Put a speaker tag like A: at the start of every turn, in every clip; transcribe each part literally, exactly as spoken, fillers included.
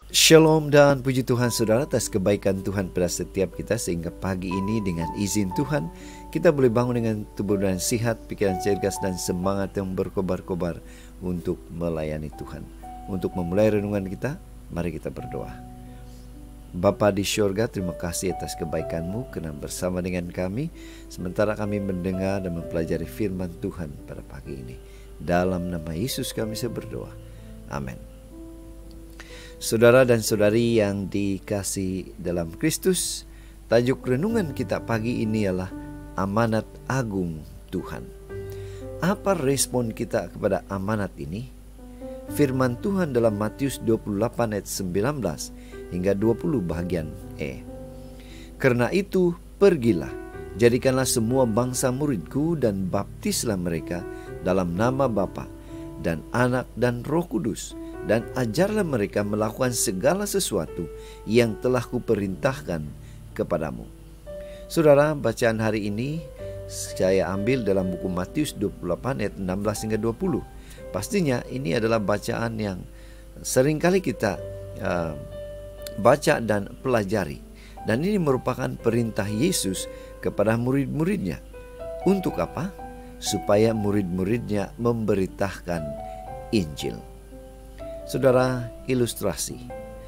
A: Shalom dan puji Tuhan saudara atas kebaikan Tuhan pada setiap kita, sehingga pagi ini dengan izin Tuhan kita boleh bangun dengan tubuh dan sihat, pikiran cergas dan semangat yang berkobar-kobar untuk melayani Tuhan. Untuk memulai renungan kita, mari kita berdoa. Bapa di syurga, terima kasih atas kebaikan-Mu karena bersama dengan kami sementara kami mendengar dan mempelajari firman Tuhan pada pagi ini. Dalam nama Yesus kami saya berdoa. Amin. Saudara dan saudari yang dikasihi dalam Kristus, tajuk renungan kita pagi ini ialah amanat agung Tuhan. Apa respon kita kepada amanat ini? Firman Tuhan dalam Matius dua puluh delapan ayat sembilan belas hingga dua puluh bagian E. Karena itu pergilah, jadikanlah semua bangsa muridku dan baptislah mereka dalam nama Bapa dan Anak dan Roh Kudus, dan ajarlah mereka melakukan segala sesuatu yang telah kuperintahkan kepadamu. Saudara, bacaan hari ini saya ambil dalam buku Matius dua puluh delapan ayat enam belas hingga dua puluh. Pastinya ini adalah bacaan yang seringkali kita uh, baca dan pelajari. Dan ini merupakan perintah Yesus kepada murid-muridnya. Untuk apa? Supaya murid-muridnya memberitakan Injil. Saudara, ilustrasi.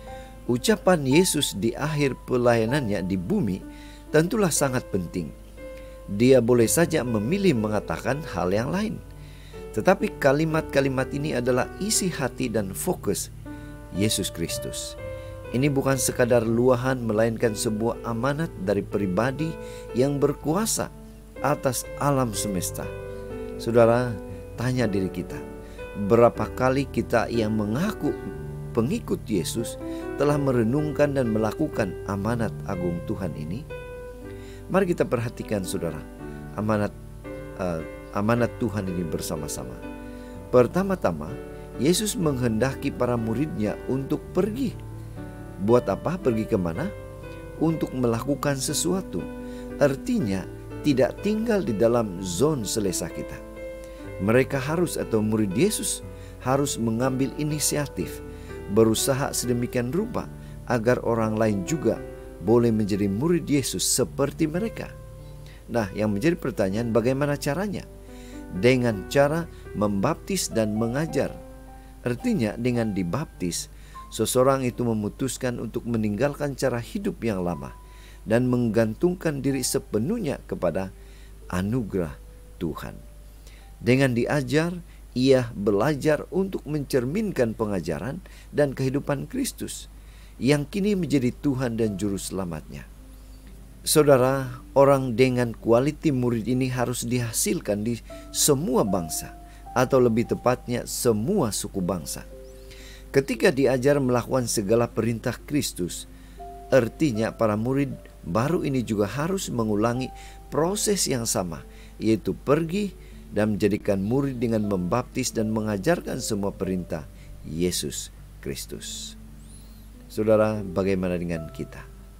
A: Ucapan Yesus di akhir pelayanannya di bumi tentulah sangat penting. Dia boleh saja memilih mengatakan hal yang lain. Tetapi kalimat-kalimat ini adalah isi hati dan fokus Yesus Kristus. Ini bukan sekadar luahan, melainkan sebuah amanat dari pribadi yang berkuasa atas alam semesta. Saudara, tanya diri kita. Berapa kali kita yang mengaku pengikut Yesus telah merenungkan dan melakukan amanat agung Tuhan ini? Mari kita perhatikan saudara, amanat uh, amanat Tuhan ini bersama-sama. Pertama-tama, Yesus menghendaki para muridnya untuk pergi. Buat apa? Pergi kemana? Untuk melakukan sesuatu. Artinya tidak tinggal di dalam zon selesa kita. Mereka harus, atau murid Yesus harus mengambil inisiatif, berusaha sedemikian rupa agar orang lain juga boleh menjadi murid Yesus seperti mereka. Nah, yang menjadi pertanyaan, bagaimana caranya? Dengan cara membaptis dan mengajar. Artinya dengan dibaptis, seseorang itu memutuskan untuk meninggalkan cara hidup yang lama dan menggantungkan diri sepenuhnya kepada anugerah Tuhan. Dengan diajar, ia belajar untuk mencerminkan pengajaran dan kehidupan Kristus yang kini menjadi Tuhan dan Juru Selamatnya. Saudara, orang dengan kualiti murid ini harus dihasilkan di semua bangsa, atau lebih tepatnya semua suku bangsa. Ketika diajar melakukan segala perintah Kristus, artinya para murid baru ini juga harus mengulangi proses yang sama, yaitu pergi dan menjadikan murid dengan membaptis dan mengajarkan semua perintah Yesus Kristus. Saudara, bagaimana dengan kita?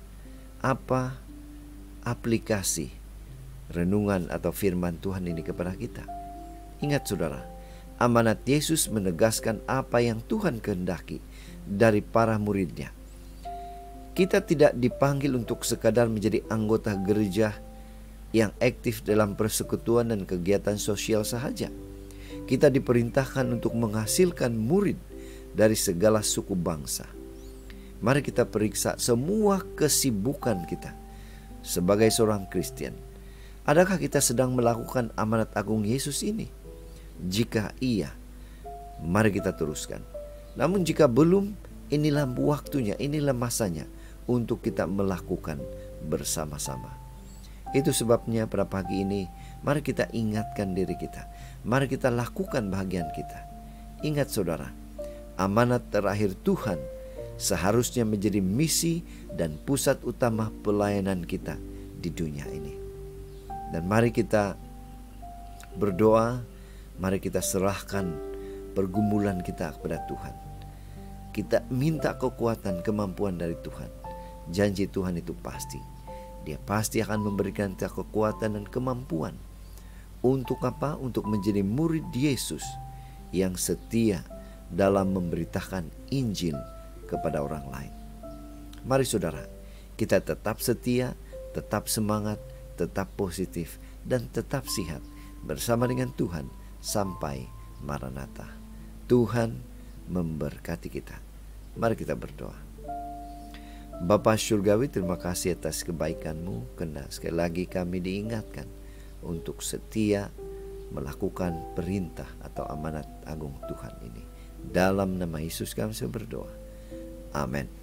A: Apa aplikasi renungan atau firman Tuhan ini kepada kita? Ingat saudara, amanat Yesus menegaskan apa yang Tuhan kehendaki dari para muridnya. Kita tidak dipanggil untuk sekadar menjadi anggota gereja yang aktif dalam persekutuan dan kegiatan sosial sahaja. Kita diperintahkan untuk menghasilkan murid dari segala suku bangsa. Mari kita periksa semua kesibukan kita sebagai seorang Kristen. Adakah kita sedang melakukan amanat agung Yesus ini? Jika iya, mari kita teruskan. Namun jika belum, inilah waktunya, inilah masanya untuk kita melakukan bersama-sama. Itu sebabnya pada pagi ini, mari kita ingatkan diri kita. Mari kita lakukan bahagian kita. Ingat saudara, amanat terakhir Tuhan seharusnya menjadi misi dan pusat utama pelayanan kita di dunia ini. Dan mari kita berdoa, mari kita serahkan pergumulan kita kepada Tuhan. Kita minta kekuatan, kemampuan dari Tuhan. Janji Tuhan itu pasti. Dia pasti akan memberikan kita kekuatan dan kemampuan. Untuk apa? Untuk menjadi murid Yesus yang setia dalam memberitakan Injil kepada orang lain. Mari saudara, kita tetap setia, tetap semangat, tetap positif, dan tetap sehat bersama dengan Tuhan sampai Maranatha. Tuhan memberkati kita. Mari kita berdoa. Bapa Surgawi, terima kasih atas kebaikan-Mu, karena sekali lagi kami diingatkan untuk setia melakukan perintah atau amanat agung Tuhan ini. Dalam nama Yesus kami berdoa. Amin.